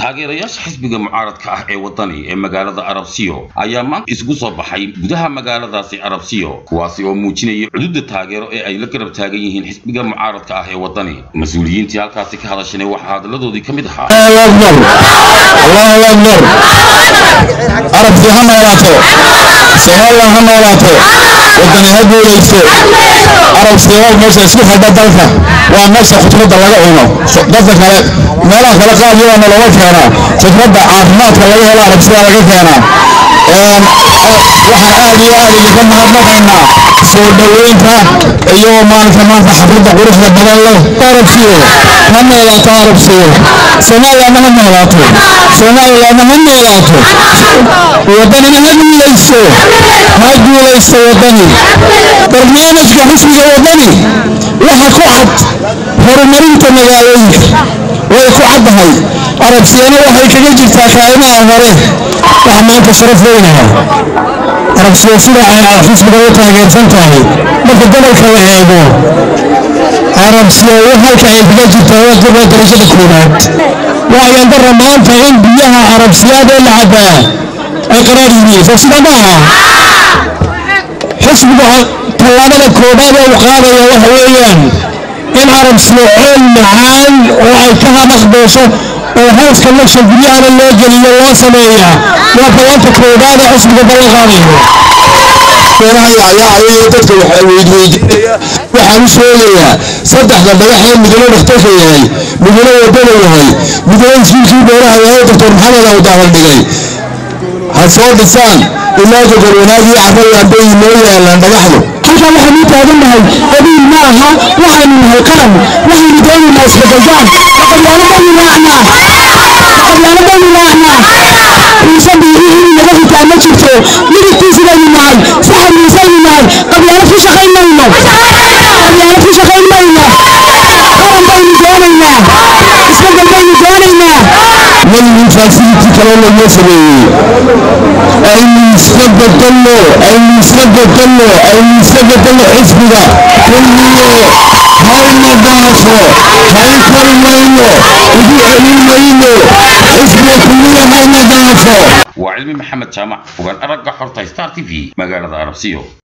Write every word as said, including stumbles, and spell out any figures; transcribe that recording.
taageerayaasha xisbiga mucaaradka ah ee wadani ee magaalada Arabsiyo ayaa maanta isugu soo baxay gudaha magaaladaasi Arabsiyo kuwaasi oo muujinaya xuduudda taageero ee ay la garab taagan yihiin xisbiga mucaaradka ah ee wadani mas'uuliyiintii halkaasi ka hadashay waxa hadaladoodii kamid ahaa Allahu Akbar Arabsiyo ha noolaato Soomaaliya ha noolaato wadani ha guuleysto Arabsiyo meesha isku xidha dalka waa meesha khudradda laga cuno dadka kale meelaha kale qaad iyo nolol keena khudradda caafimaadka laga helo Arabsiyo laga keena ee waxa aad iyo aad uga mahadnaqaynaa soo dhaweynta iyo maalinta maanta xafladda quruxda badan leh Arabsiyo ha noolaato Arabsiyo Soomaaliya ma noolaato Soomaaliya ma noolaato wadani ha guuleysto ha guuleysto wadani barnaamijka xisbiga wadani waxa ku cad horumarinta magaalooyinka way ku caddahay Arabsiyana waxay kaga jirtaa kaalmaha hore waxa maanta sharaf leenahay Arabsiyo sida ay xisbiga u taageersan tahay marka gobolka la eego Arabsiyo halka ay kaga jirtaa waa darajada koowaad waa yandara maanta in biyaha Arabsiyada la cabaa ay qaraar yihiin sida maaha xisbiga talaabada koowaad oo qaadaya waxa weeyaan in Arabsiyo ceel macaan oo ay ka hadaqdooso oo hooska la shaqeeyana loo geliyo loo sameeyaa waa talaabada koowaad ee xisbiga ballan qaadayo waxay ayaa dadka waxa weydiinaya waxaan u sheegayaa saddexda dhagax ee midna dhakhtarka yahay midna wadada yahay midna jiilkii beeraha yahay doctor Maxamed oo daawan dhigay hasoo dhisaan ilaa goor wanaagii carrada bay noo yeelan dhagaxdu halka waxa uu taagannahay qabiil ma aha waxaanu nahay qaran waxaanu doonaynaa isbeddelkaan qabyaaladani maana qabyaaladani maana insabihi naga xitaa ma jirto midkiisa aynu nahay saxan miisaynu nahay qabyaalo ku shaqaynayno qabyaalo ku shaqaynayno qaran baynu doonaynaa isbeddel baynu doonaynaa من فاسيتي كلام المسلمين أي مسبب كله أي مسبب كله أي مسبب كله حسبنا كله هاي نظافة هاي كرمينه ودي علمينه حسبنا كله هاي نظافة وعلمي محمد جامع وقال أرجع حرطة ستار تي في مقالة عربسيو.